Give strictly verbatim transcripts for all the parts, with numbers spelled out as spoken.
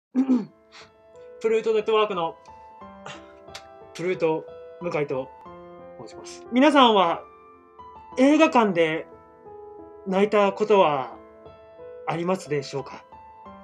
プルートネットワークのプルート向井と申します。皆さんは映画館で泣いたことはありますでしょうか？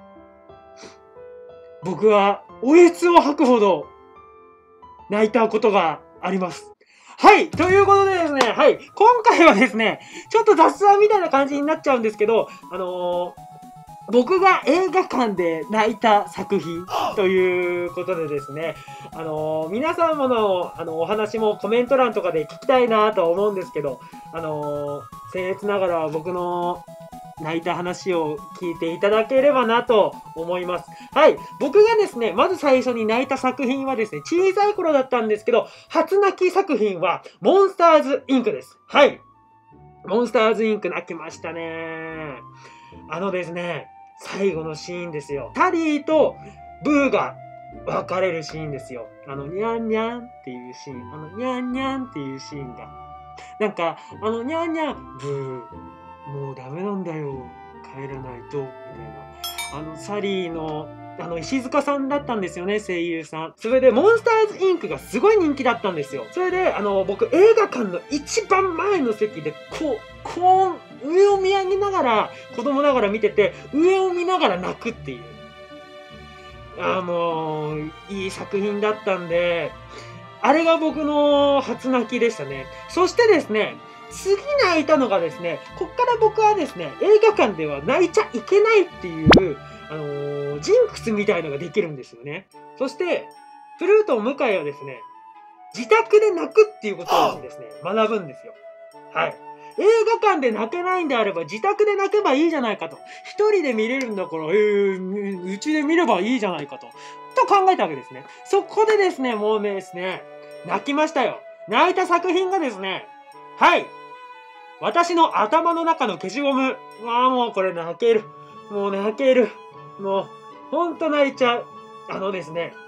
僕はおえつを吐くほど泣いたことがあります。はい。ということでですね、はい。今回はですね、ちょっと雑談みたいな感じになっちゃうんですけど、あのー、僕が映画館で泣いた作品ということでですね、あのー、皆様の、あの、お話もコメント欄とかで聞きたいなとは思うんですけど、あのー、僭越ながら僕の泣いた話を聞いていただければなと思います。はい。僕がですね、まず最初に泣いた作品はですね、小さい頃だったんですけど、初泣き作品は、モンスターズインクです。はい。モンスターズインク泣きましたね。あのですね、最後のシーンですよ。タリーとブーが別れるシーンですよ。あの、ニャンニャンっていうシーン。あの、ニャンニャンっていうシーンが。なんか、あの、ニャンニャン、ブー。もうダメなんだよ。帰らないと。みたいな。あの、サリーの、あの、石塚さんだったんですよね、声優さん。それで、モンスターズインクがすごい人気だったんですよ。それで、あの、僕、映画館の一番前の席で、こう、こう、上を見上げながら、子供ながら見てて、上を見ながら泣くっていう。あもう、いい作品だったんで、あれが僕の初泣きでしたね。そしてですね、次泣いたのがですね、こっから僕はですね、映画館では泣いちゃいけないっていう、あのー、ジンクスみたいのができるんですよね。そして、プルート向井はですね、自宅で泣くっていうことをですね、学ぶんですよ。はい。映画館で泣けないんであれば自宅で泣けばいいじゃないかと。一人で見れるんだから、えー、うちで見ればいいじゃないかと。と考えたわけですね。そこでですね、もうねですね、泣きましたよ。泣いた作品がですね、はい。私の頭の中の消しゴム。ああ、もうこれ泣ける。もう泣ける。もう、ほんと泣いちゃう。あのですね、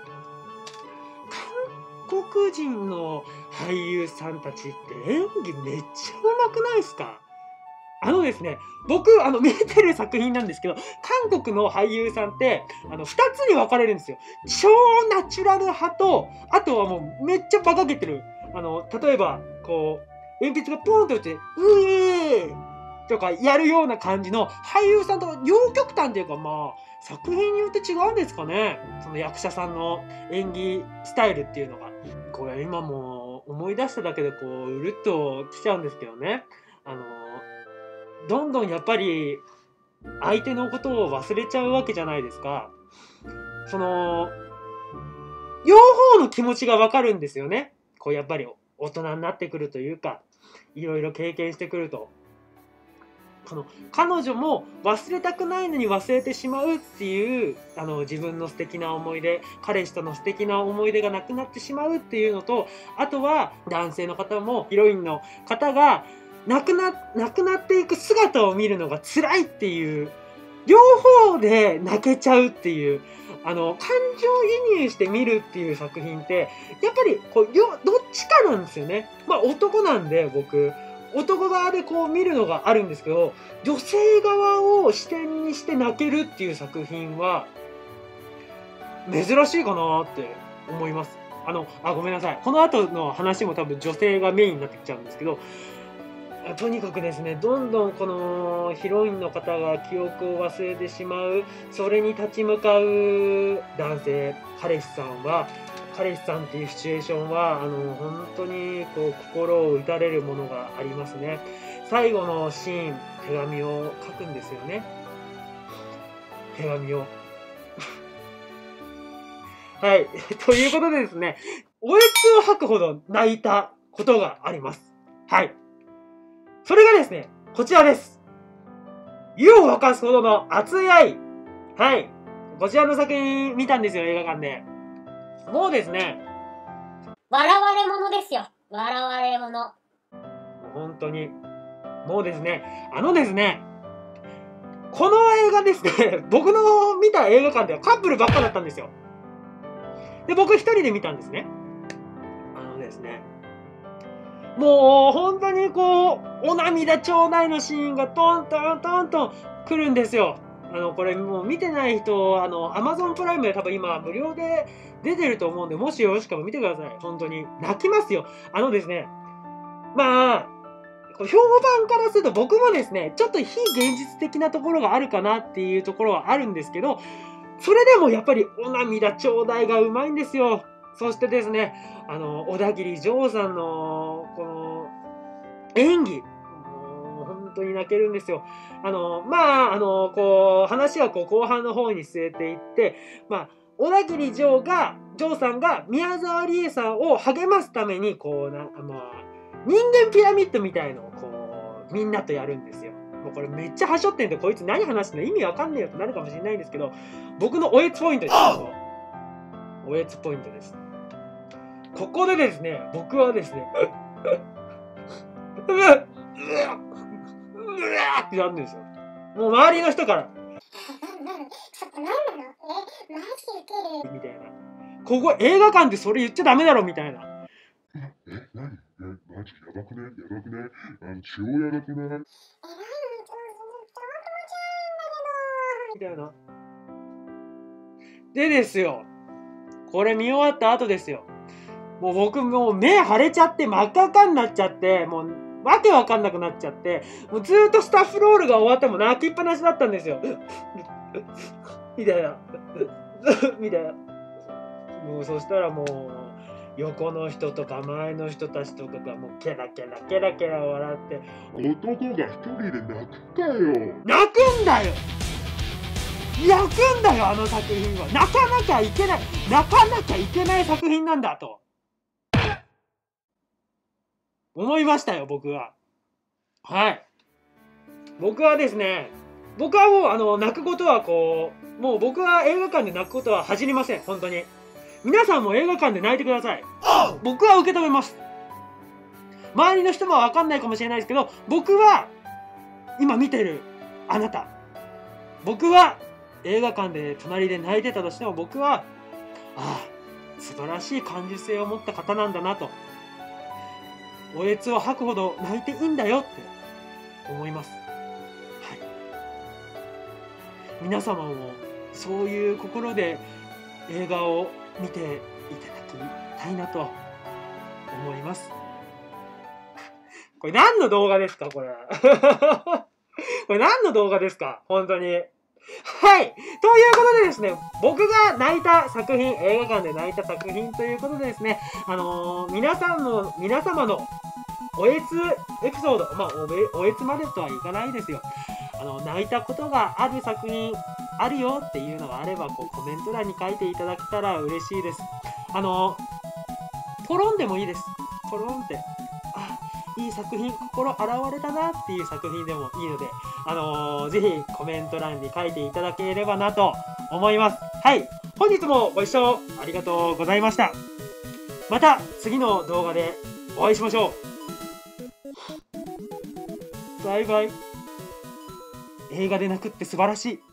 韓国人の俳優さんたちって演技めっちゃ上手くないですか？あのですね、僕、あの、見てる作品なんですけど、韓国の俳優さんって、あの、二つに分かれるんですよ。超ナチュラル派と、あとはもうめっちゃ馬鹿げてる。あの、例えば、こう、鉛筆がポーンと落ちて、うえーとかやるような感じの俳優さんと両極端っていうか、まあ、作品によって違うんですかね。その役者さんの演技スタイルっていうのが。これ今も思い出しただけでこう、うるっときちゃうんですけどね。あの、どんどんやっぱり相手のことを忘れちゃうわけじゃないですか。その、両方の気持ちがわかるんですよね。こうやっぱり大人になってくるというか、いろいろ経験してくると。この彼女も忘れたくないのに忘れてしまうっていうあの自分の素敵な思い出、彼氏との素敵な思い出がなくなってしまうっていうのと、あとは男性の方もヒロインの方が亡くな亡くなっていく姿を見るのが辛いっていう、両方で泣けちゃうっていう、あの感情移入して見るっていう作品ってやっぱりこうどっちかなんですよね。まあ男なんで僕。男側でこう見るのがあるんですけど、女性側を視点にして泣けるっていう作品は珍しいかなって思います。あの、あ、ごめんなさい。この後の話も多分女性がメインになってきちゃうんですけど、とにかくですね、どんどんこのヒロインの方が記憶を忘れてしまう、それに立ち向かう男性、彼氏さんは、彼氏さんっていうシチュエーションはあの本当にこう心を打たれるものがありますね。最後のシーン、手紙を書くんですよね。手紙をはいということでですね、おえつを吐くほど泣いたことがあります。はい、それがですねこちらです。湯を沸かすほどの熱い愛。はい、こちらの作品見たんですよ、映画館で。もうですね、 笑われ者ですよ。笑われ者。 本当に。もうですね、あのですね、この映画ですね、僕の見た映画館ではカップルばっかだったんですよ。で、僕一人で見たんですね。あのですね、もう本当にこう、お涙ちょうだいのシーンがトントントントン来るんですよ。 あの、これもう見てない人、あの、Amazon プライムで多分今無料で出てると思うんで、もしよろしければ見てください。本当に。泣きますよ。あのですね、まあ、評判からすると僕もですね、ちょっと非現実的なところがあるかなっていうところはあるんですけど、それでもやっぱりお涙ちょうだいがうまいんですよ。そしてですね、あの、小田切丈さんの、この、演技。もう本当に泣けるんですよ。あの、まあ、あの、こう、話はこう後半の方に据えていって、まあ、小田切丈が、丈さんが宮沢りえさんを励ますために、こう、なんかまあ、人間ピラミッドみたいのをこうみんなとやるんですよ。もうこれめっちゃはしょってんで、こいつ何話してんの意味わかんねえよってなるかもしれないんですけど、僕のおえつポイントです。おえつポイントです。ここでですね、僕はですね、うわっってなるんですよ。もう周りの人から、みたいな。ここ映画館でそれ言っちゃダメだろみたいな。 え、何え、マジやばくねやばくねあの、超やばくねみたいな。でですよ。これ見終わった後ですよ。もう僕もう目腫れちゃって真っ赤っかになっちゃって、もうわけわかんなくなっちゃって、もうずーっとスタッフロールが終わっても泣きっぱなしだったんですよ。みたいな。みたいな。もうそしたらもう、横の人とか前の人たちとかがもうケラケラケラケラ笑って、 男が一人で泣くかよ泣くんだよ泣くんだよあの作品は泣かなきゃいけない泣かなきゃいけない作品なんだと思いましたよ僕は。はい僕はですね僕はもうあの泣くことはこうもう僕は映画館で泣くことは恥じりません。本当に皆さんも映画館で泣いてください。僕は受け止めます。周りの人もわかんないかもしれないですけど、僕は今見てるあなた、僕は映画館で隣で泣いてたとしても、僕はああ素晴らしい感受性を持った方なんだなと、おえつを吐くほど泣いていいんだよって思います。はい、皆様もそういう心で映画を見ていただきたいなと思います。これ何の動画ですかこれ。これ何の動画ですか本当に。はい。ということでですね、僕が泣いた作品、映画館で泣いた作品ということでですね、あのー、皆さんの、皆様のおえつエピソード、まあお、おえつまでとはいかないですよ。あの、泣いたことがある作品、あるよっていうのがあれば、こうコメント欄に書いていただけたら嬉しいです。あのー、ポロンでもいいです。ポロンって。あ、いい作品、心洗われたなっていう作品でもいいので、あのー、ぜひコメント欄に書いていただければなと思います。はい。本日もご視聴ありがとうございました。また次の動画でお会いしましょう。バイバイ。映画で泣くって素晴らしい。